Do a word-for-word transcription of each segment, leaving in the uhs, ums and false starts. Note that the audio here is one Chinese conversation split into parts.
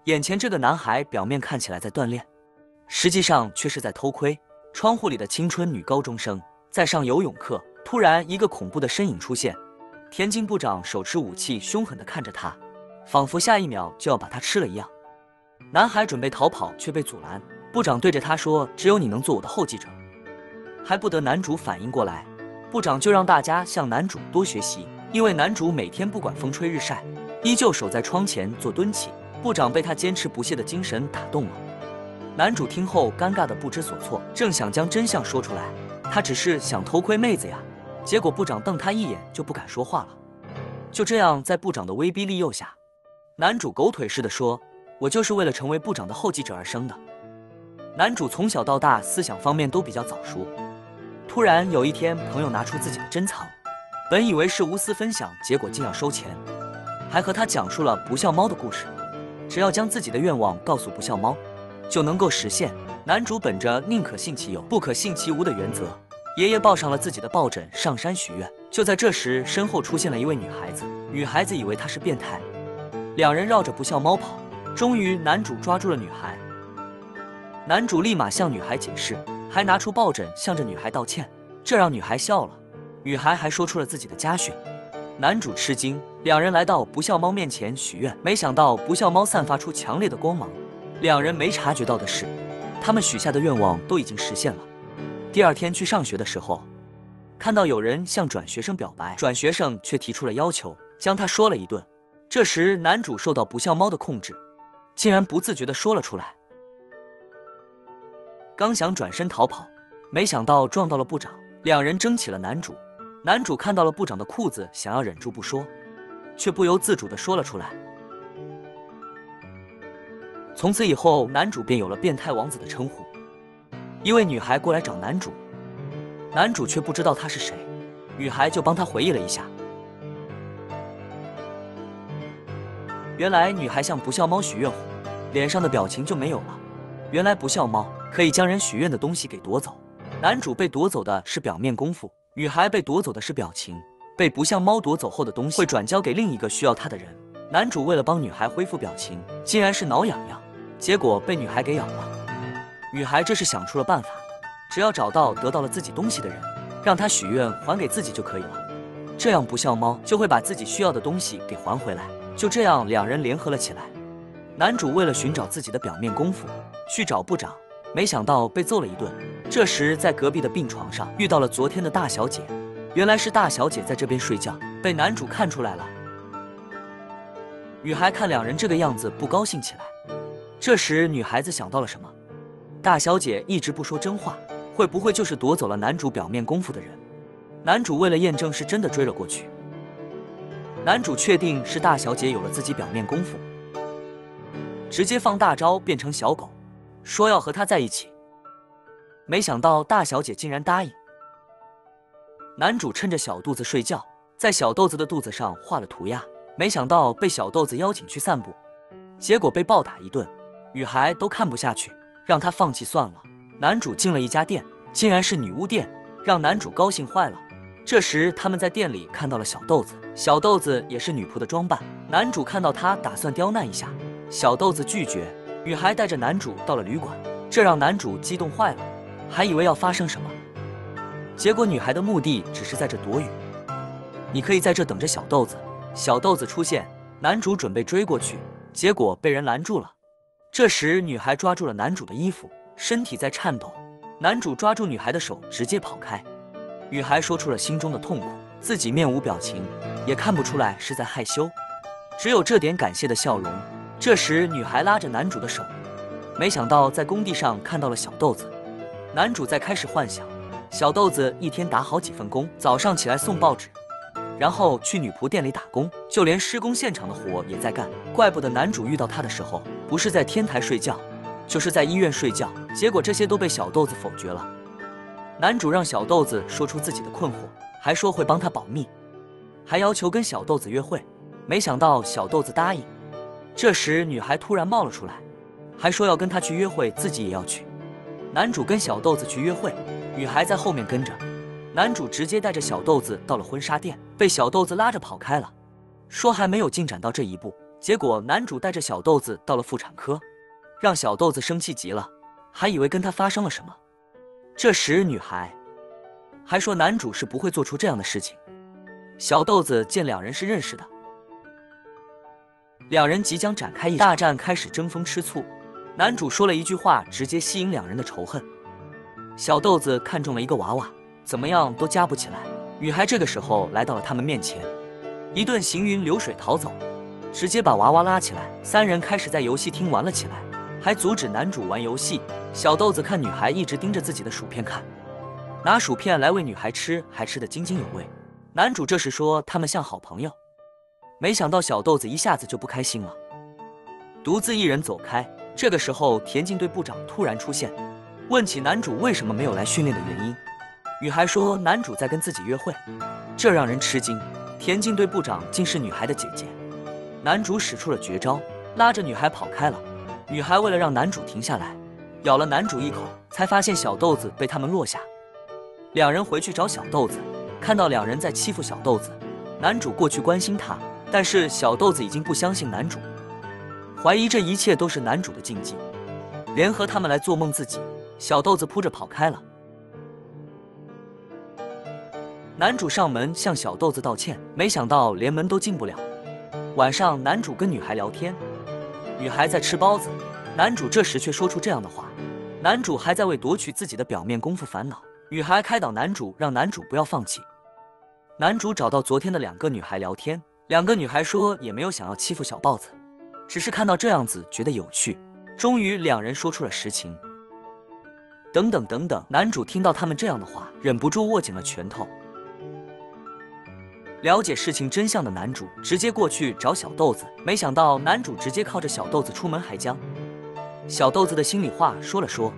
眼前这个男孩表面看起来在锻炼，实际上却是在偷窥。窗户里的青春女高中生在上游泳课，突然一个恐怖的身影出现。田径部长手持武器，凶狠地看着他，仿佛下一秒就要把他吃了一样。男孩准备逃跑，却被阻拦。部长对着他说：“只有你能做我的后继者。”还不得男主反应过来，部长就让大家向男主多学习，因为男主每天不管风吹日晒，依旧守在窗前做蹲起。部长被他坚持不懈的精神打动了。男主听后尴尬的不知所措，正想将真相说出来，他只是想偷窥妹子呀。结果部长瞪他一眼就不敢说话了。就这样，在部长的威逼利诱下，男主狗腿似的说：“我就是为了成为部长的后继者而生的。”男主从小到大思想方面都比较早熟。突然有一天，朋友拿出自己的珍藏，本以为是无私分享，结果竟要收钱，还和他讲述了不孝猫的故事。只要将自己的愿望告诉不孝猫，就能够实现。男主本着宁可信其有，不可信其无的原则，爷爷抱上了自己的抱枕，上山许愿。就在这时，身后出现了一位女孩子，女孩子以为他是变态，两人绕着不孝猫跑。终于，男主抓住了女孩，男主立马向女孩解释，还拿出抱枕向着女孩道歉，这让女孩笑了。女孩还说出了自己的家训。男主吃惊，两人来到不孝猫面前许愿，没想到不孝猫散发出强烈的光芒。两人没察觉到的是，他们许下的愿望都已经实现了。第二天去上学的时候，看到有人向转学生表白，转学生却提出了要求，将他说了一顿。这时男主受到不孝猫的控制，竟然不自觉地说了出来。刚想转身逃跑，没想到撞到了部长，两人争起了男主。男主看到了部长的裤子，想要忍住不说，却不由自主地说了出来。从此以后，男主便有了变态王子的称呼。一位女孩过来找男主，男主却不知道她是谁，女孩就帮他回忆了一下。原来女孩向不孝猫许愿后，脸上的表情就没有了。原来不孝猫可以将人许愿的东西给夺走，男主被夺走的是表面功夫，女孩被夺走的是表情。被不孝猫夺走后的东西会转交给另一个需要它的人。男主为了帮女孩恢复表情，竟然是挠痒痒，结果被女孩给咬了。女孩这是想出了办法，只要找到得到了自己东西的人，让他许愿还给自己就可以了，这样不孝猫就会把自己需要的东西给还回来。就这样，两人联合了起来。男主为了寻找自己的表面功夫，去找部长，没想到被揍了一顿。这时在隔壁的病床上遇到了昨天的大小姐，原来是大小姐在这边睡觉，被男主看出来了。女孩看两人这个样子不高兴起来。这时女孩子想到了什么，大小姐一直不说真话，会不会就是夺走了男主表面功夫的人？男主为了验证是真的追了过去。男主确定是大小姐有了自己表面功夫，直接放大招变成小狗，说要和他在一起。没想到大小姐竟然答应。男主趁着小肚子睡觉，在小豆子的肚子上画了涂鸦，没想到被小豆子邀请去散步，结果被暴打一顿。女孩都看不下去，让他放弃算了。男主进了一家店，竟然是女巫店，让男主高兴坏了。这时他们在店里看到了小豆子，小豆子也是女仆的装扮。男主看到她打算刁难一下，小豆子拒绝。女孩带着男主到了旅馆，这让男主激动坏了，还以为要发生什么，结果女孩的目的只是在这躲雨。你可以在这等着小豆子。小豆子出现，男主准备追过去，结果被人拦住了。这时女孩抓住了男主的衣服，身体在颤抖。男主抓住女孩的手，直接跑开。女孩说出了心中的痛苦，自己面无表情，也看不出来是在害羞，只有这点感谢的笑容。这时女孩拉着男主的手，没想到在工地上看到了小豆子。男主在开始幻想，小豆子一天打好几份工，早上起来送报纸，然后去女仆店里打工，就连施工现场的活也在干。怪不得男主遇到她的时候，不是在天台睡觉，就是在医院睡觉，结果这些都被小豆子否决了。男主让小豆子说出自己的困惑，还说会帮他保密，还要求跟小豆子约会。没想到小豆子答应。这时女孩突然冒了出来，还说要跟他去约会，自己也要去。男主跟小豆子去约会，女孩在后面跟着。男主直接带着小豆子到了婚纱店，被小豆子拉着跑开了，说还没有进展到这一步， 结果男主带着小豆子到了妇产科，让小豆子生气极了，还以为跟他发生了什么。这时女孩还说男主是不会做出这样的事情。小豆子见两人是认识的，两人即将展开一场大战，开始争风吃醋。男主说了一句话，直接吸引两人的仇恨。小豆子看中了一个娃娃，怎么样都夹不起来。女孩这个时候来到了他们面前，一顿行云流水逃走，直接把娃娃拉起来。三人开始在游戏厅玩了起来，还阻止男主玩游戏。小豆子看女孩一直盯着自己的薯片看，拿薯片来喂女孩吃，还吃得津津有味。男主这时说他们像好朋友，没想到小豆子一下子就不开心了，独自一人走开。这个时候田径队部长突然出现，问起男主为什么没有来训练的原因。女孩说男主在跟自己约会，这让人吃惊。田径队部长竟是女孩的姐姐。男主使出了绝招，拉着女孩跑开了。女孩为了让男主停下来，咬了男主一口，才发现小豆子被他们落下。两人回去找小豆子，看到两人在欺负小豆子，男主过去关心他，但是小豆子已经不相信男主，怀疑这一切都是男主的禁忌，联合他们来做梦自己。小豆子扑着跑开了。男主上门向小豆子道歉，没想到连门都进不了。晚上男主跟女孩聊天，女孩在吃包子，男主这时却说出这样的话。男主还在为夺取自己的表面功夫烦恼，女孩开导男主，让男主不要放弃。男主找到昨天的两个女孩聊天，两个女孩说也没有想要欺负小豹子，只是看到这样子觉得有趣。终于两人说出了实情。等等等等，男主听到他们这样的话，忍不住握紧了拳头。了解事情真相的男主直接过去找小豆子，没想到男主直接靠着小豆子出门还将小豆子的心里话说了说，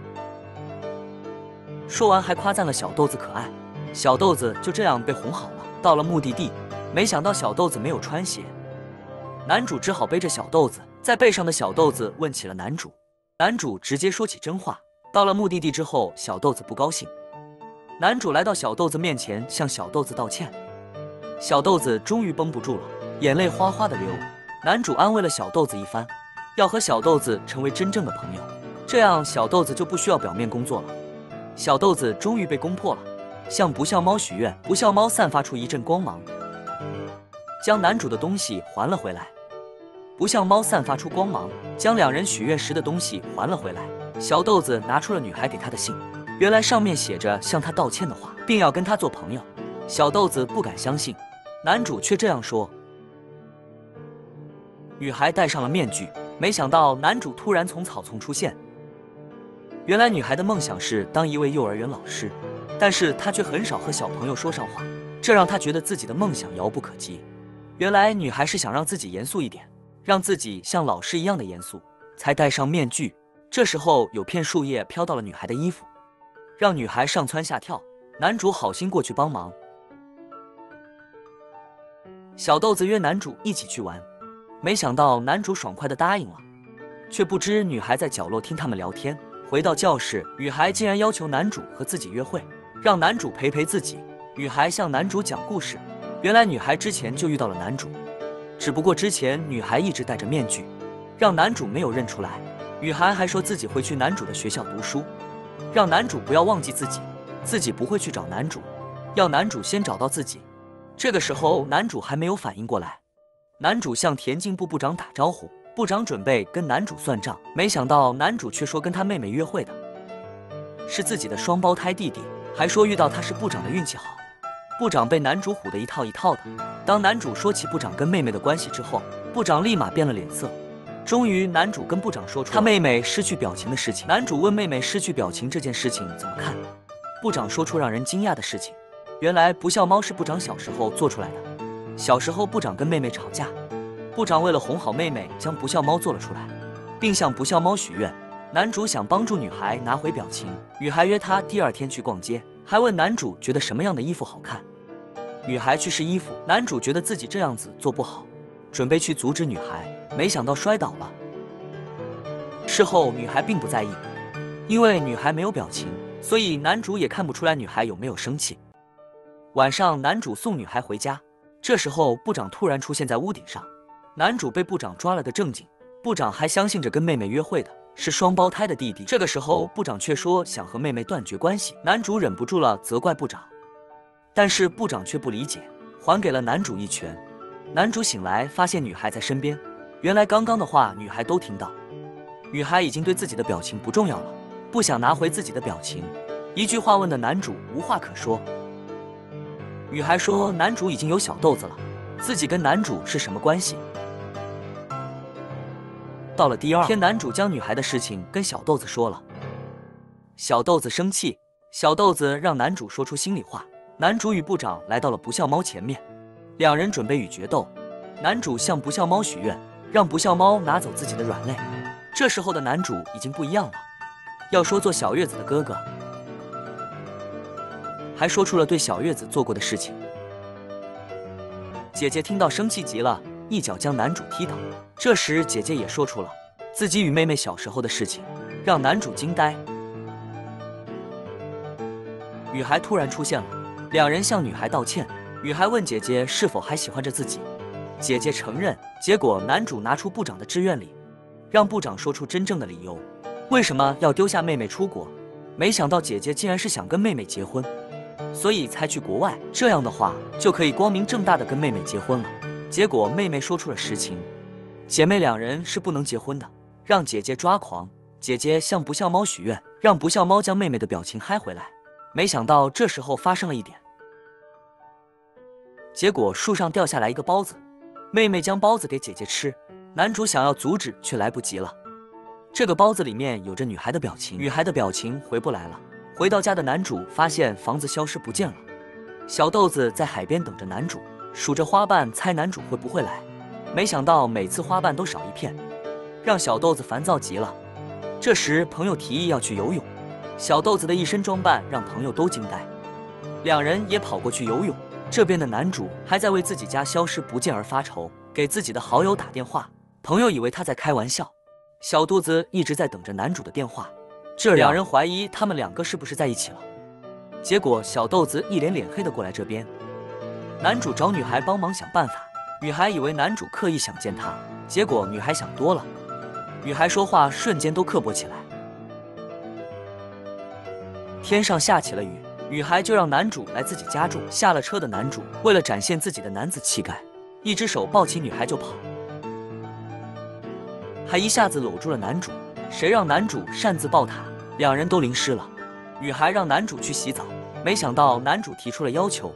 说完还夸赞了小豆子可爱。小豆子就这样被哄好了。到了目的地，没想到小豆子没有穿鞋，男主只好背着小豆子，在背上的小豆子问起了男主，男主直接说起真话。到了目的地之后，小豆子不高兴，男主来到小豆子面前向小豆子道歉。小豆子终于绷不住了，眼泪哗哗的流。男主安慰了小豆子一番，要和小豆子成为真正的朋友，这样小豆子就不需要表面工作了。小豆子终于被攻破了，向不孝猫许愿，不孝猫散发出一阵光芒，将男主的东西还了回来。不孝猫散发出光芒，将两人许愿时的东西还了回来。小豆子拿出了女孩给他的信，原来上面写着向他道歉的话，并要跟他做朋友。小豆子不敢相信，男主却这样说。女孩戴上了面具，没想到男主突然从草丛出现。原来女孩的梦想是当一位幼儿园老师，但是她却很少和小朋友说上话，这让她觉得自己的梦想遥不可及。原来女孩是想让自己严肃一点，让自己像老师一样的严肃，才戴上面具。这时候有片树叶飘到了女孩的衣服，让女孩上蹿下跳。男主好心过去帮忙。小豆子约男主一起去玩，没想到男主爽快地答应了，却不知女孩在角落听他们聊天。回到教室，女孩竟然要求男主和自己约会，让男主陪陪自己。女孩向男主讲故事，原来女孩之前就遇到了男主，只不过之前女孩一直戴着面具，让男主没有认出来。女孩还说自己会去男主的学校读书，让男主不要忘记自己，自己不会去找男主，要男主先找到自己。这个时候男主还没有反应过来，男主向田径部部长打招呼，部长准备跟男主算账，没想到男主却说跟他妹妹约会的是自己的双胞胎弟弟，还说遇到他是部长的运气好。部长被男主唬得一套一套的。当男主说起部长跟妹妹的关系之后，部长立马变了脸色。终于男主跟部长说出他妹妹失去表情的事情。男主问妹妹失去表情这件事情怎么看，部长说出让人惊讶的事情，原来不孝猫是部长小时候做出来的。小时候部长跟妹妹吵架，部长为了哄好妹妹，将不孝猫做了出来，并向不孝猫许愿。男主想帮助女孩拿回表情，女孩约他第二天去逛街，还问男主觉得什么样的衣服好看。女孩去试衣服，男主觉得自己这样子做不好，准备去阻止女孩，没想到摔倒了。事后女孩并不在意，因为女孩没有表情，所以男主也看不出来女孩有没有生气。晚上男主送女孩回家，这时候部长突然出现在屋顶上， 男主被部长抓了个正经，部长还相信着跟妹妹约会的是双胞胎的弟弟。这个时候，部长却说想和妹妹断绝关系，男主忍不住了，责怪部长，但是部长却不理解，还给了男主一拳。男主醒来，发现女孩在身边，原来刚刚的话女孩都听到，女孩已经对自己的表情不重要了，不想拿回自己的表情，一句话问的男主无话可说。女孩说男主已经有小豆子了，自己跟男主是什么关系？到了第二天，男主将女孩的事情跟小豆子说了，小豆子生气，小豆子让男主说出心里话。男主与部长来到了不孝猫前面，两人准备与决斗。男主向不孝猫许愿，让不孝猫拿走自己的软肋。这时候的男主已经不一样了，要说做小月子的哥哥，还说出了对小月子做过的事情。姐姐听到生气极了，一脚将男主踢倒。这时姐姐也说出了自己与妹妹小时候的事情，让男主惊呆。女孩突然出现了，两人向女孩道歉。女孩问姐姐是否还喜欢着自己，姐姐承认。结果男主拿出部长的志愿礼，让部长说出真正的理由，为什么要丢下妹妹出国。没想到姐姐竟然是想跟妹妹结婚，所以才去国外，这样的话就可以光明正大的跟妹妹结婚了。结果妹妹说出了实情，姐妹两人是不能结婚的，让姐姐抓狂。姐姐向不孝猫许愿，让不孝猫将妹妹的表情嗨回来。没想到这时候发生了一点，结果树上掉下来一个包子，妹妹将包子给姐姐吃，男主想要阻止却来不及了。这个包子里面有着女孩的表情，女孩的表情回不来了。回到家的男主发现房子消失不见了，小豆子在海边等着男主，数着花瓣猜男主会不会来。没想到每次花瓣都少一片，让小豆子烦躁极了。这时朋友提议要去游泳，小豆子的一身装扮让朋友都惊呆，两人也跑过去游泳。这边的男主还在为自己家消失不见而发愁，给自己的好友打电话，朋友以为他在开玩笑。小肚子一直在等着男主的电话，这两人怀疑他们两个是不是在一起了。结果小豆子一脸脸黑的过来这边，男主找女孩帮忙想办法，女孩以为男主刻意想见她，结果女孩想多了，女孩说话瞬间都刻薄起来。天上下起了雨，女孩就让男主来自己家住。下了车的男主为了展现自己的男子气概，一只手抱起女孩就跑，还一下子搂住了男主。谁让男主擅自抱她，两人都淋湿了。女孩让男主去洗澡，没想到男主提出了要求，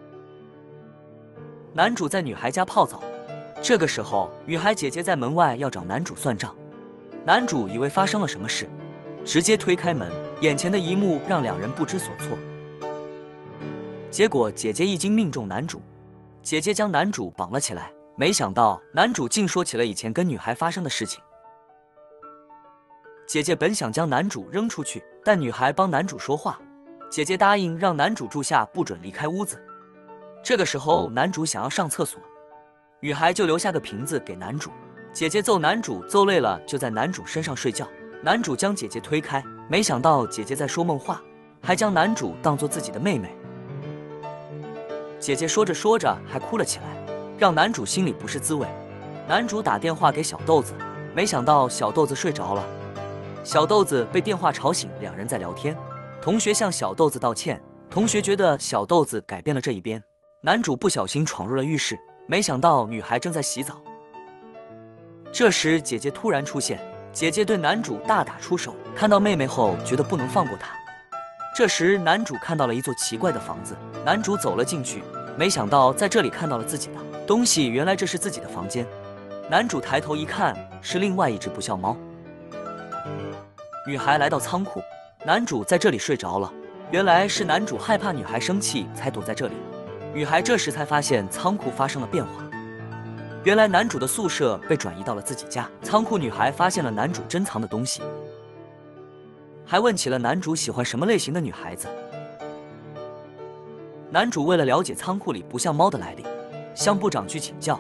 男主在女孩家泡澡。这个时候女孩姐姐在门外要找男主算账，男主以为发生了什么事，直接推开门，眼前的一幕让两人不知所措。结果姐姐一惊命中男主，姐姐将男主绑了起来，没想到男主竟说起了以前跟女孩发生的事情。姐姐本想将男主扔出去，但女孩帮男主说话，姐姐答应让男主住下，不准离开屋子。这个时候男主想要上厕所，女孩就留下个瓶子给男主。姐姐揍男主揍累了，就在男主身上睡觉。男主将姐姐推开，没想到姐姐在说梦话，还将男主当作自己的妹妹。姐姐说着说着还哭了起来，让男主心里不是滋味。男主打电话给小豆子，没想到小豆子睡着了。小豆子被电话吵醒，两人在聊天。同学向小豆子道歉，同学觉得小豆子改变了这一边。男主不小心闯入了浴室，没想到女孩正在洗澡。这时姐姐突然出现，姐姐对男主大打出手，看到妹妹后觉得不能放过她。这时男主看到了一座奇怪的房子，男主走了进去，没想到在这里看到了自己的东西，原来这是自己的房间。男主抬头一看，是另外一只不孝猫。女孩来到仓库，男主在这里睡着了，原来是男主害怕女孩生气才躲在这里。女孩这时才发现仓库发生了变化，原来男主的宿舍被转移到了自己家。仓库女孩发现了男主珍藏的东西，还问起了男主喜欢什么类型的女孩子。男主为了了解仓库里不像猫的来历，向部长去请教。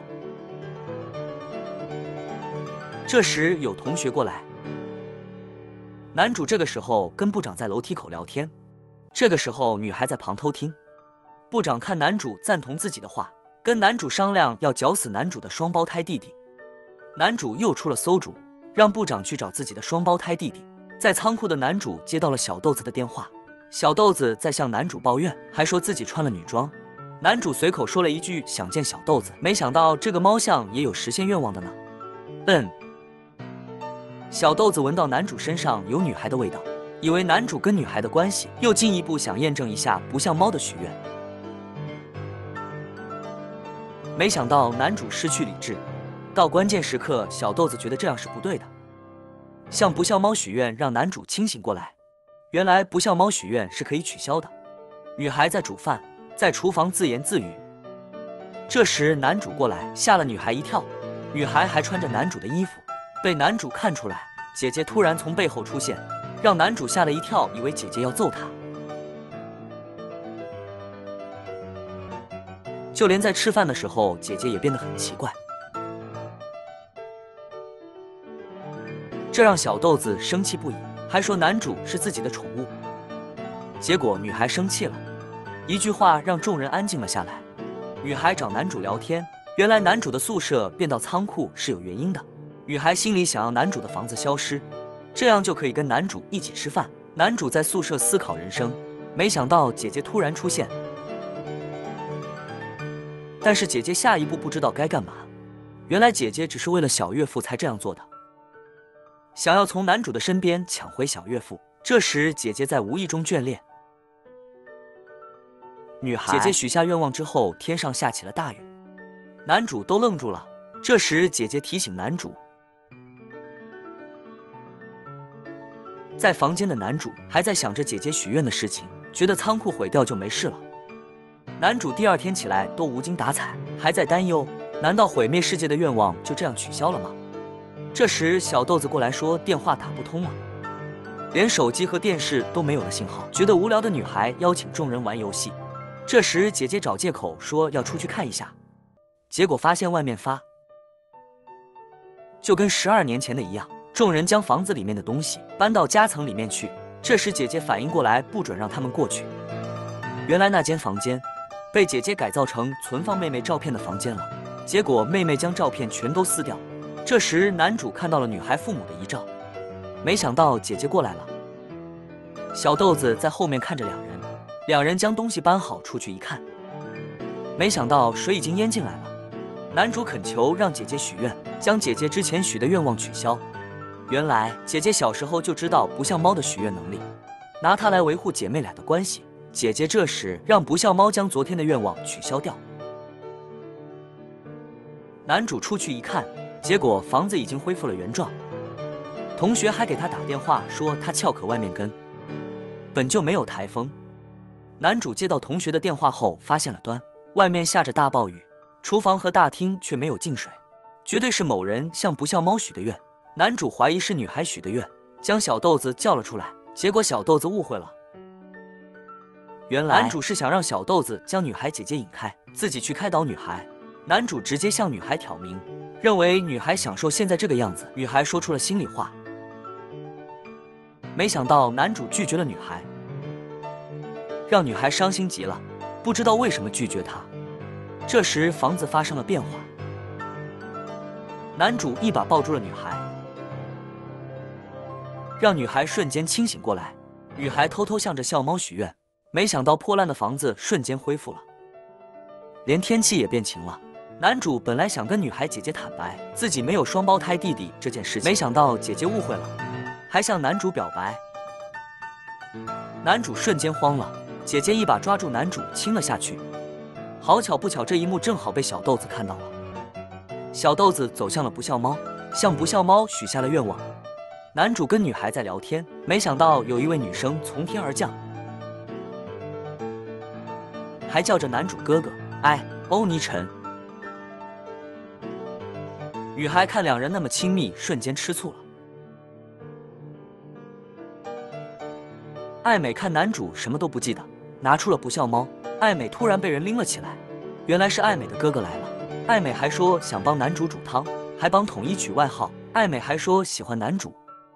这时有同学过来，男主这个时候跟部长在楼梯口聊天，这个时候女孩在旁偷听。部长看男主赞同自己的话，跟男主商量要绞死男主的双胞胎弟弟。 男主又出了馊主，让部长去找自己的双胞胎弟弟。在仓库的男主接到了小豆子的电话，小豆子在向男主抱怨，还说自己穿了女装。男主随口说了一句想见小豆子，没想到这个猫像也有实现愿望的呢。嗯，小豆子闻到男主身上有女孩的味道，以为男主跟女孩的关系，又进一步想验证一下不像猫的许愿。没想到男主失去理智，到关键时刻，小豆子觉得这样是不对的，向不像猫许愿，让男主清醒过来。原来不像猫许愿是可以取消的。女孩在煮饭，在厨房自言自语。这时男主过来，吓了女孩一跳。女孩还穿着男主的衣服，被男主看出来，姐姐突然从背后出现，让男主吓了一跳，以为姐姐要揍他。就连在吃饭的时候，姐姐也变得很奇怪，这让小豆子生气不已，还说男主是自己的宠物。结果女孩生气了，一句话让众人安静了下来。女孩找男主聊天，原来男主的宿舍变到仓库是有原因的。女孩心里想要男主的房子消失，这样就可以跟男主一起吃饭。男主在宿舍思考人生，没想到姐姐突然出现，但是姐姐下一步不知道该干嘛。原来姐姐只是为了小岳父才这样做的，想要从男主的身边抢回小岳父。这时姐姐在无意中眷恋女孩，姐姐许下愿望之后，天上下起了大雨，男主都愣住了。这时姐姐提醒男主，在房间的男主还在想着姐姐许愿的事情，觉得仓库毁掉就没事了。男主第二天起来都无精打采，还在担忧，难道毁灭世界的愿望就这样取消了吗？这时小豆子过来说电话打不通了，连手机和电视都没有了信号。觉得无聊的女孩邀请众人玩游戏，这时姐姐找借口说要出去看一下，结果发现外面发就跟十二年前的一样，众人将房子里面的东西搬到夹层里面去。这时姐姐反应过来，不准让他们过去。原来那间房间被姐姐改造成存放妹妹照片的房间了，结果妹妹将照片全都撕掉。这时男主看到了女孩父母的遗照，没想到姐姐过来了。小豆子在后面看着两人，两人将东西搬好出去一看，没想到水已经淹进来了。男主恳求让姐姐许愿，将姐姐之前许的愿望取消。原来姐姐小时候就知道不像猫的许愿能力，拿它来维护姐妹俩的关系。姐姐这时让不像猫将昨天的愿望取消掉。男主出去一看，结果房子已经恢复了原状。同学还给他打电话说他壳壳外面跟本就没有台风。男主接到同学的电话后，发现了端，外面下着大暴雨，厨房和大厅却没有进水，绝对是某人向不像猫许的愿。男主怀疑是女孩许的愿，将小豆子叫了出来，结果小豆子误会了。原来男主是想让小豆子将女孩姐姐引开，自己去开导女孩。男主直接向女孩挑明，认为女孩享受现在这个样子。女孩说出了心里话，没想到男主拒绝了女孩，让女孩伤心极了，不知道为什么拒绝他。这时房子发生了变化，男主一把抱住了女孩，让女孩瞬间清醒过来。女孩偷偷向着笑猫许愿，没想到破烂的房子瞬间恢复了，连天气也变晴了。男主本来想跟女孩姐姐坦白自己没有双胞胎弟弟这件事情，没想到姐姐误会了，还向男主表白。男主瞬间慌了，姐姐一把抓住男主亲了下去。好巧不巧，这一幕正好被小豆子看到了。小豆子走向了不孝猫，向不孝猫许下了愿望。男主跟女孩在聊天，没想到有一位女生从天而降，还叫着男主哥哥。哎，欧尼晨。女孩看两人那么亲密，瞬间吃醋了。爱美看男主什么都不记得，拿出了不孝猫。爱美突然被人拎了起来，原来是爱美的哥哥来了。爱美还说想帮男主煮汤，还帮统一取外号。爱美还说喜欢男主。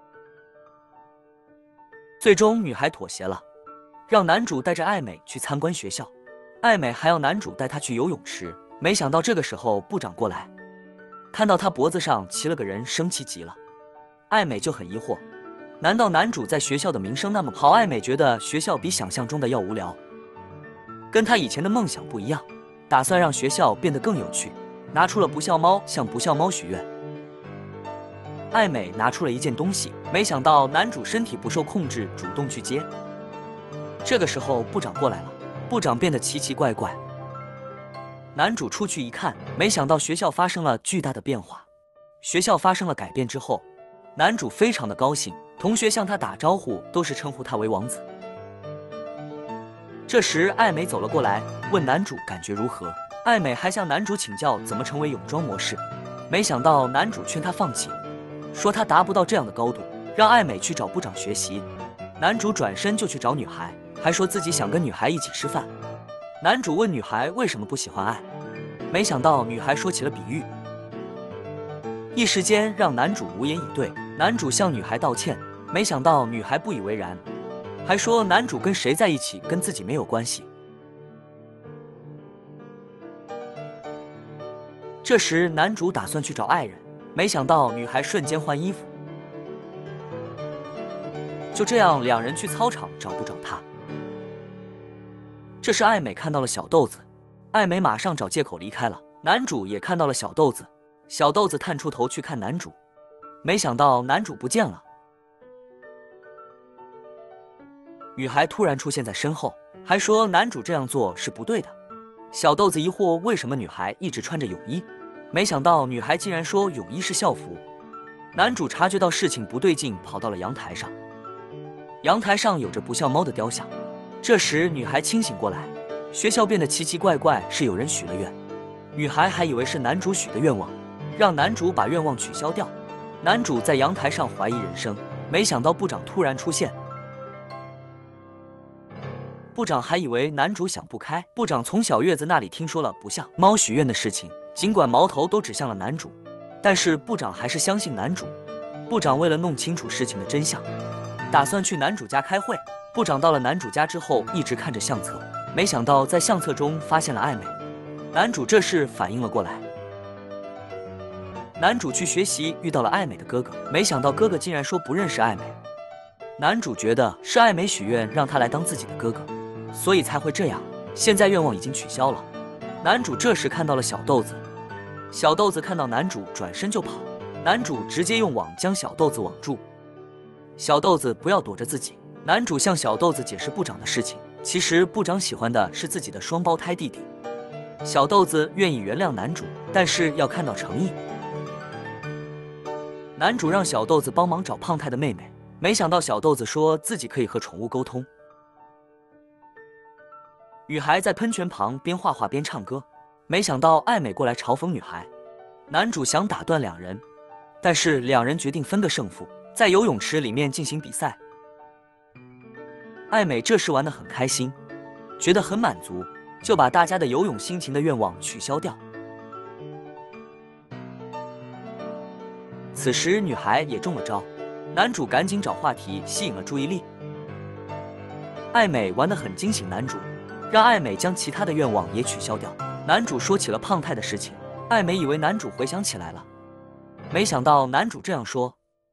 最终女孩妥协了，让男主带着爱美去参观学校。爱美还要男主带她去游泳池，没想到这个时候部长过来， 看到他脖子上骑了个人，生气极了。艾美就很疑惑，难道男主在学校的名声那么好？艾美觉得学校比想象中的要无聊，跟他以前的梦想不一样，打算让学校变得更有趣，拿出了不孝猫，向不孝猫许愿。艾美拿出了一件东西，没想到男主身体不受控制，主动去接。这个时候部长过来了，部长变得奇奇怪怪。男主出去一看，没想到学校发生了巨大的变化。学校发生了改变之后，男主非常的高兴，同学向他打招呼都是称呼他为王子。这时艾美走了过来，问男主感觉如何。艾美还向男主请教怎么成为泳装模式，没想到男主劝他放弃，说他达不到这样的高度，让艾美去找部长学习。男主转身就去找女孩，还说自己想跟女孩一起吃饭。男主问女孩为什么不喜欢爱，没想到女孩说起了比喻，一时间让男主无言以对。男主向女孩道歉，没想到女孩不以为然，还说男主跟谁在一起跟自己没有关系。这时男主打算去找爱人，没想到女孩瞬间换衣服。就这样，两人去操场找不找他。这时艾美看到了小豆子，艾美马上找借口离开了。男主也看到了小豆子，小豆子探出头去看男主，没想到男主不见了。女孩突然出现在身后，还说男主这样做是不对的。小豆子疑惑为什么女孩一直穿着泳衣，没想到女孩竟然说泳衣是校服。男主察觉到事情不对劲，跑到了阳台上。阳台上有着不孝猫的雕像。这时女孩清醒过来，学校变得奇奇怪怪，是有人许了愿。女孩还以为是男主许的愿望，让男主把愿望取消掉。男主在阳台上怀疑人生，没想到部长突然出现。部长还以为男主想不开。部长从小月子那里听说了不像猫许愿的事情，尽管矛头都指向了男主，但是部长还是相信男主。部长为了弄清楚事情的真相，打算去男主家开会。部长到了男主家之后，一直看着相册，没想到在相册中发现了艾美。男主这时反应了过来。男主去学习遇到了艾美的哥哥，没想到哥哥竟然说不认识艾美。男主觉得是艾美许愿让他来当自己的哥哥，所以才会这样。现在愿望已经取消了。男主这时看到了小豆子，小豆子看到男主转身就跑，男主直接用网将小豆子网住。小豆子不要躲着自己。男主向小豆子解释部长的事情，其实部长喜欢的是自己的双胞胎弟弟。小豆子愿意原谅男主，但是要看到诚意。男主让小豆子帮忙找胖太的妹妹，没想到小豆子说自己可以和宠物沟通。女孩在喷泉旁边画画边唱歌，没想到艾美过来嘲讽女孩。男主想打断两人，但是两人决定分个胜负，在游泳池里面进行比赛。艾美这时玩得很开心，觉得很满足，就把大家的游泳心情的愿望取消掉。此时女孩也中了招，男主赶紧找话题吸引了注意力。艾美玩得很惊醒男主，让艾美将其他的愿望也取消掉。男主说起了胖太的事情，艾美以为男主回想起来了，没想到男主这样说，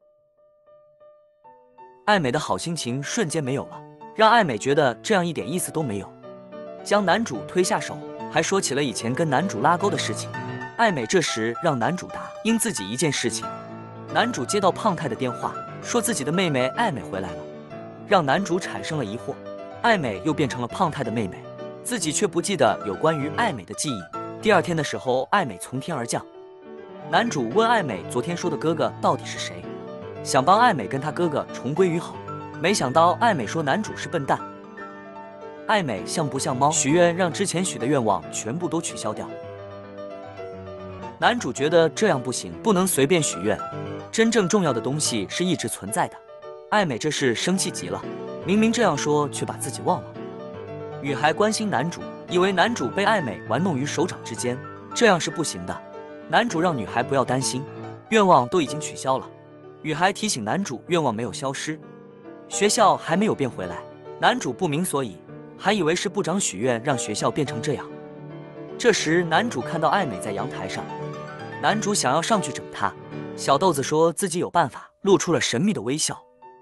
艾美的好心情瞬间没有了，让艾美觉得这样一点意思都没有，将男主推下手，还说起了以前跟男主拉钩的事情。艾美这时让男主答应自己一件事情。男主接到胖太的电话，说自己的妹妹艾美回来了，让男主产生了疑惑，艾美又变成了胖太的妹妹，自己却不记得有关于艾美的记忆。第二天的时候，艾美从天而降，男主问艾美昨天说的哥哥到底是谁，想帮艾美跟他哥哥重归于好，没想到艾美说男主是笨蛋。艾美像不像猫许愿，让之前许的愿望全部都取消掉。男主觉得这样不行，不能随便许愿，真正重要的东西是一直存在的。艾美这是生气极了，明明这样说，却把自己忘了。女孩关心男主，以为男主被艾美玩弄于手掌之间，这样是不行的。男主让女孩不要担心，愿望都已经取消了。女孩提醒男主，愿望没有消失，学校还没有变回来。男主不明所以，还以为是部长许愿让学校变成这样。这时男主看到艾美在阳台上， 男主想要上去整他，小豆子说自己有办法，露出了神秘的微笑。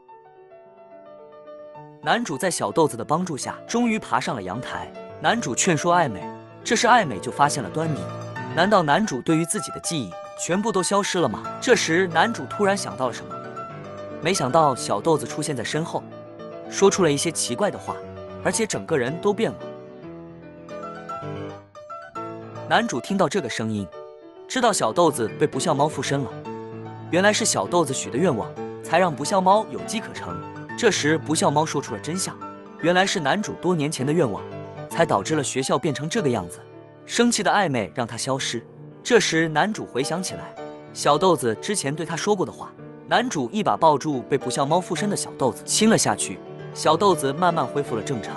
男主在小豆子的帮助下，终于爬上了阳台。男主劝说爱美，这时爱美就发现了端倪。难道男主对于自己的记忆全部都消失了吗？这时男主突然想到了什么，没想到小豆子出现在身后，说出了一些奇怪的话，而且整个人都变了。男主听到这个声音，知道小豆子被不孝猫附身了。原来是小豆子许的愿望，才让不孝猫有机可乘。这时不孝猫说出了真相，原来是男主多年前的愿望，才导致了学校变成这个样子。生气的爱美让他消失。这时男主回想起来小豆子之前对他说过的话，男主一把抱住被不孝猫附身的小豆子，亲了下去。小豆子慢慢恢复了正常。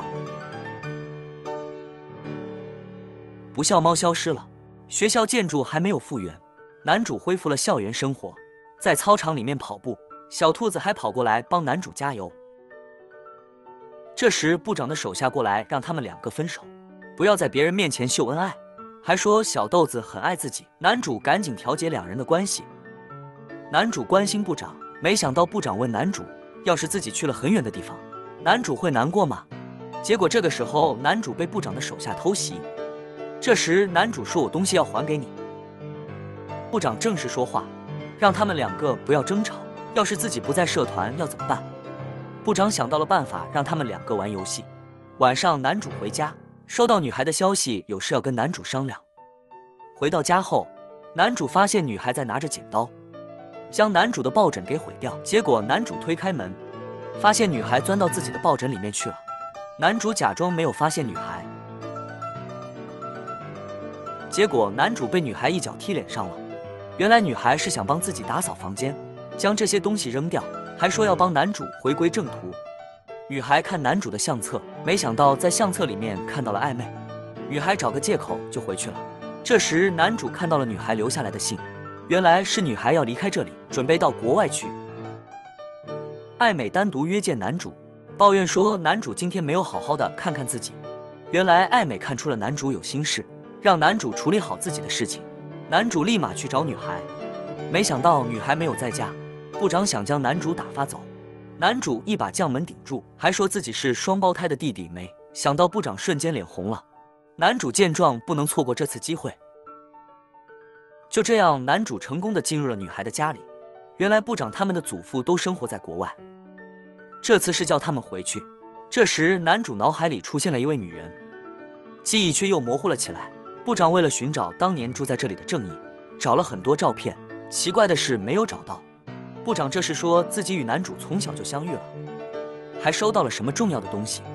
不孝猫消失了，学校建筑还没有复原，男主恢复了校园生活，在操场里面跑步，小兔子还跑过来帮男主加油。这时部长的手下过来让他们两个分手，不要在别人面前秀恩爱，还说小豆子很爱自己。男主赶紧调节两人的关系。男主关心部长，没想到部长问男主，要是自己去了很远的地方，男主会难过吗？结果这个时候男主被部长的手下偷袭。这时男主说，我东西要还给你。部长正式说话，让他们两个不要争吵，要是自己不在社团要怎么办？部长想到了办法，让他们两个玩游戏。晚上男主回家，收到女孩的消息，有事要跟男主商量。回到家后，男主发现女孩在拿着剪刀将男主的抱枕给毁掉，结果男主推开门，发现女孩钻到自己的抱枕里面去了。男主假装没有发现女孩，结果男主被女孩一脚踢脸上了。原来女孩是想帮自己打扫房间，将这些东西扔掉，还说要帮男主回归正途。女孩看男主的相册，没想到在相册里面看到了暧昧，女孩找个借口就回去了。这时男主看到了女孩留下来的信，原来是女孩要离开这里，准备到国外去。爱美单独约见男主，抱怨说男主今天没有好好的看看自己。原来爱美看出了男主有心事，让男主处理好自己的事情。男主立马去找女孩，没想到女孩没有在家，部长想将男主打发走，男主一把将门顶住，还说自己是双胞胎的弟弟。没想到部长瞬间脸红了。男主见状不能错过这次机会，就这样男主成功的进入了女孩的家里。原来部长他们的祖父都生活在国外，这次是叫他们回去。这时男主脑海里出现了一位女人，记忆却又模糊了起来。部长为了寻找当年住在这里的正义，找了很多照片，奇怪的是没有找到。部长这时说自己与男主从小就相遇了，还收到了什么重要的东西，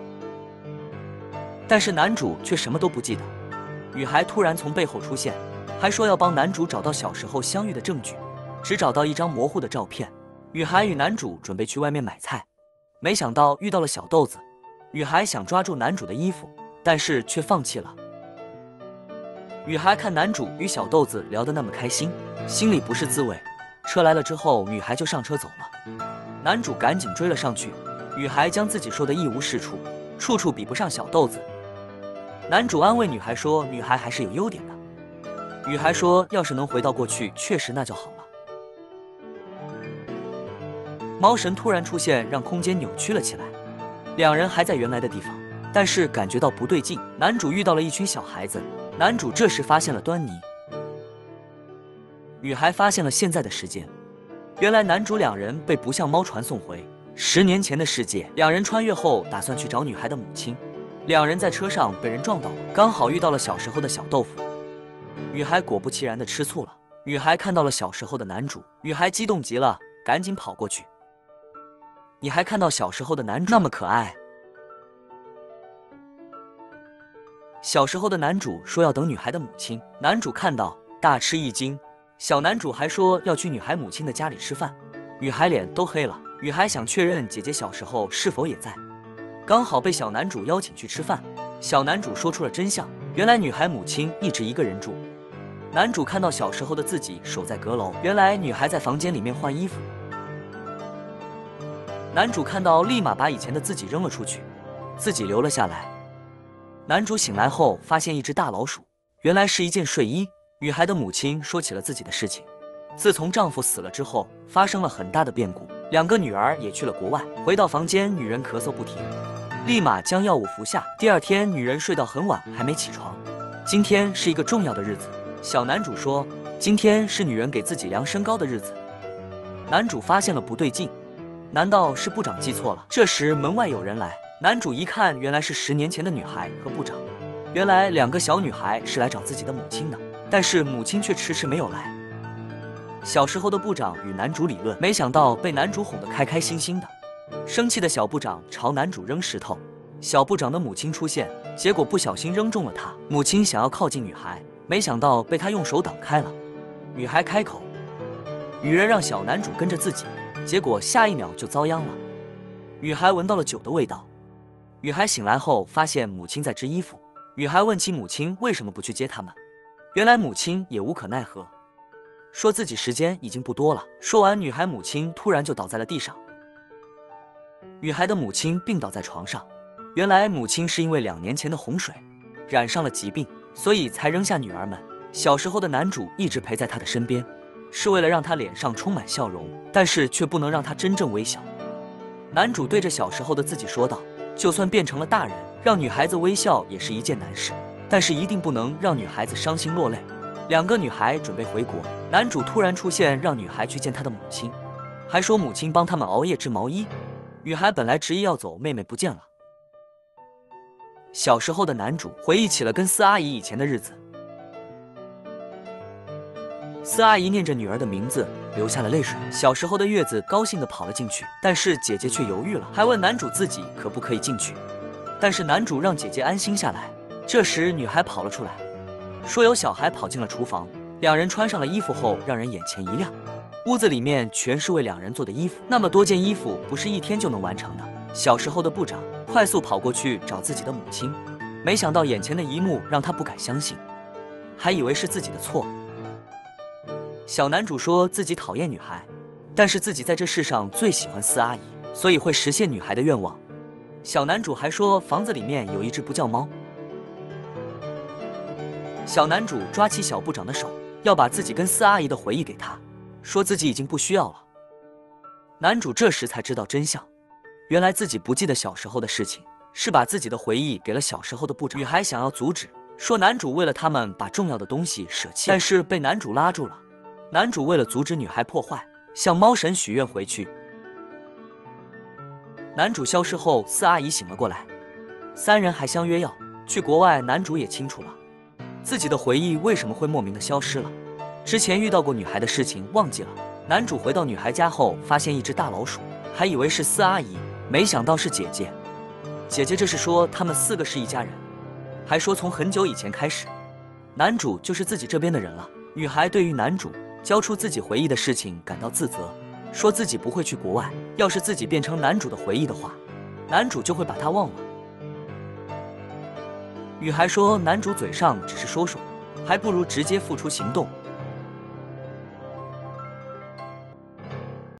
但是男主却什么都不记得。女孩突然从背后出现，还说要帮男主找到小时候相遇的证据，只找到一张模糊的照片。女孩与男主准备去外面买菜，没想到遇到了小豆子。女孩想抓住男主的衣服，但是却放弃了。女孩看男主与小豆子聊得那么开心，心里不是滋味。车来了之后，女孩就上车走了。男主赶紧追了上去，女孩将自己说的一无是处，处处比不上小豆子。男主安慰女孩说，女孩还是有优点的。女孩说，要是能回到过去，确实那就好了。猫神突然出现，让空间扭曲了起来。两人还在原来的地方，但是感觉到不对劲。男主遇到了一群小孩子，男主这时发现了端倪。女孩发现了现在的时间，原来男主两人被不孝猫传送回十年前的世界。两人穿越后打算去找女孩的母亲，两人在车上被人撞到了，刚好遇到了小时候的小豆腐。女孩果不其然的吃醋了。女孩看到了小时候的男主，女孩激动极了，赶紧跑过去。你还看到小时候的男主那么可爱。小时候的男主说要等女孩的母亲，男主看到大吃一惊。小男主还说要去女孩母亲的家里吃饭，女孩脸都黑了。女孩想确认姐姐小时候是否也在，刚好被小男主邀请去吃饭。小男主说出了真相，原来女孩母亲一直一个人住。男主看到小时候的自己守在阁楼，原来女孩在房间里面换衣服。男主看到，立马把以前的自己扔了出去，自己留了下来。男主醒来后发现一只大老鼠，原来是一件睡衣。 女孩的母亲说起了自己的事情。自从丈夫死了之后，发生了很大的变故，两个女儿也去了国外。回到房间，女人咳嗽不停，立马将药物服下。第二天，女人睡到很晚还没起床。今天是一个重要的日子，小男主说，今天是女人给自己量身高的日子。男主发现了不对劲，难道是部长记错了？这时门外有人来，男主一看，原来是十年前的女孩和部长。原来两个小女孩是来找自己的母亲的，但是母亲却迟迟没有来。小时候的部长与男主理论，没想到被男主哄得开开心心的。生气的小部长朝男主扔石头，小部长的母亲出现，结果不小心扔中了他。母亲想要靠近女孩，没想到被他用手挡开了。女孩开口，女人让小男主跟着自己，结果下一秒就遭殃了。女孩闻到了酒的味道。女孩醒来后发现母亲在织衣服，女孩问起母亲为什么不去接他们，原来母亲也无可奈何，说自己时间已经不多了。说完，女孩母亲突然就倒在了地上。女孩的母亲病倒在床上，原来母亲是因为两年前的洪水染上了疾病，所以才扔下女儿们。小时候的男主一直陪在她的身边，是为了让她脸上充满笑容，但是却不能让她真正微笑。男主对着小时候的自己说道，就算变成了大人，让女孩子微笑也是一件难事，但是一定不能让女孩子伤心落泪。两个女孩准备回国，男主突然出现，让女孩去见他的母亲，还说母亲帮他们熬夜织毛衣。女孩本来执意要走，妹妹不见了。小时候的男主回忆起了跟四阿姨以前的日子。四阿姨念着女儿的名字，流下了泪水。小时候的月子高兴地跑了进去，但是姐姐却犹豫了，还问男主自己可不可以进去。但是男主让姐姐安心下来。这时女孩跑了出来，说有小孩跑进了厨房。两人穿上了衣服后，让人眼前一亮，屋子里面全是为两人做的衣服，那么多件衣服不是一天就能完成的。小时候的部长快速跑过去找自己的母亲，没想到眼前的一幕让他不敢相信，还以为是自己的错。小男主说自己讨厌女孩，但是自己在这世上最喜欢四阿姨，所以会实现女孩的愿望。小男主还说房子里面有一只不叫猫。小男主抓起小部长的手，要把自己跟四阿姨的回忆给他，说自己已经不需要了。男主这时才知道真相，原来自己不记得小时候的事情，是把自己的回忆给了小时候的部长。女孩想要阻止，说男主为了他们把重要的东西舍弃，但是被男主拉住了。男主为了阻止女孩破坏，向猫神许愿回去。男主消失后，四阿姨醒了过来，三人还相约要去国外。男主也清楚了自己的回忆为什么会莫名的消失了，之前遇到过女孩的事情忘记了。男主回到女孩家后，发现一只大老鼠，还以为是四阿姨，没想到是姐姐。姐姐这是说他们四个是一家人，还说从很久以前开始，男主就是自己这边的人了。女孩对于男主交出自己回忆的事情感到自责，说自己不会去国外，要是自己变成男主的回忆的话，男主就会把他忘了。女孩说男主嘴上只是说说，还不如直接付出行动。